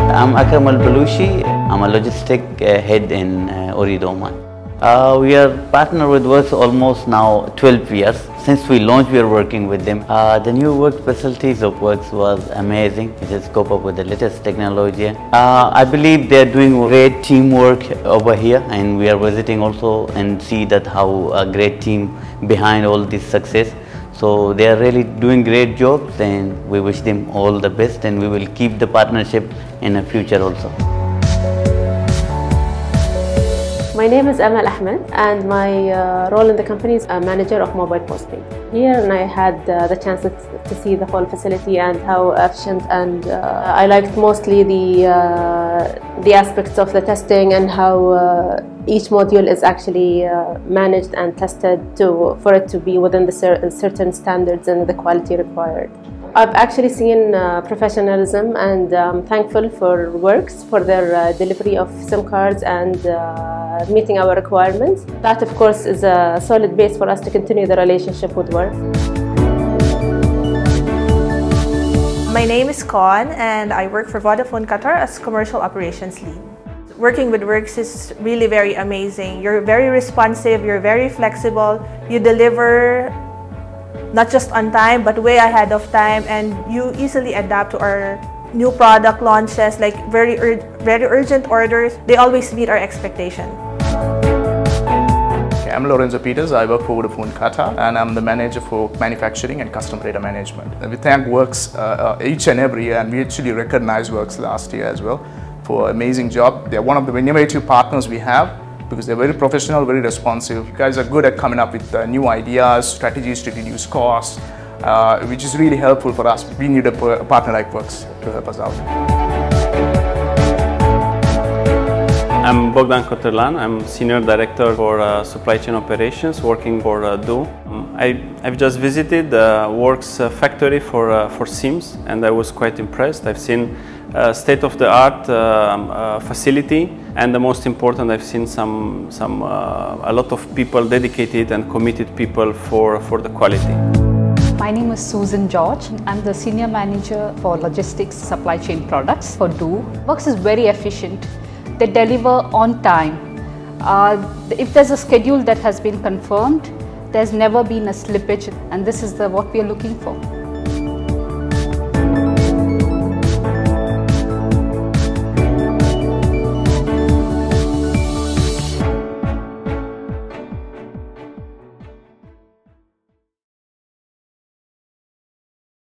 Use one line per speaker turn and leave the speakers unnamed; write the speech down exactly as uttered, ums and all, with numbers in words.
I'm Akram Al-Balushi. I'm a logistic uh, head in uh, Ooredoo, Oman. Uh, we are partner with Works almost now twelve years. Since we launched, we are working with them. Uh, the new work facilities of Works was amazing. We just cope up with the latest technology. Uh, I believe they are doing great teamwork over here, and we are visiting also and see that how a great team behind all this success. So they are really doing great jobs, and we wish them all the best, and we will keep the partnership in the future also.
My name is Amal Ahmed, and my uh, role in the company is a manager of mobile postpaid. Here, and I had uh, the chance to, to see the whole facility and how efficient, and uh, I liked mostly the uh, the aspects of the testing and how uh, each module is actually uh, managed and tested to for it to be within the cer certain standards and the quality required. I've actually seen uh, professionalism, and I'm thankful for Works for their uh, delivery of SIM cards and uh, meeting our requirements. That, of course, is a solid base for us to continue the relationship with Works.
My name is Con, and I work for Vodafone Qatar as Commercial Operations Lead. Working with Works is really very amazing. You're very responsive, you're very flexible, you deliver not just on time, but way ahead of time, and you easily adapt to our new product launches, like very, ur very urgent orders. They always meet our expectation.
Okay, I'm Lorenzo Peters. I work for Vodafone Qatar, and I'm the manager for manufacturing and custom data management. And we thank Works uh, uh, each and every year, and we actually recognized Works last year as well for an amazing job. They're one of the innovative partners we have, because they're very professional, very responsive. You guys are good at coming up with uh, new ideas, strategies to reduce costs, uh, which is really helpful for us. We need a, a partner like Works to help us out.
I'm Bogdan Koterlan. I'm Senior Director for uh, Supply Chain Operations, working for uh, D O. Um, I, I've just visited the uh, Works uh, factory for, uh, for SIMs, and I was quite impressed. I've seen a state-of-the-art um, uh, facility, and the most important, I've seen some, some, uh, a lot of people, dedicated and committed people for, for the quality.
My name is Susan George. I'm the Senior Manager for Logistics Supply Chain Products for D O. Works is very efficient. They deliver on time. Uh, if there's a schedule that has been confirmed, there's never been a slippage, and this is the, what we are looking for.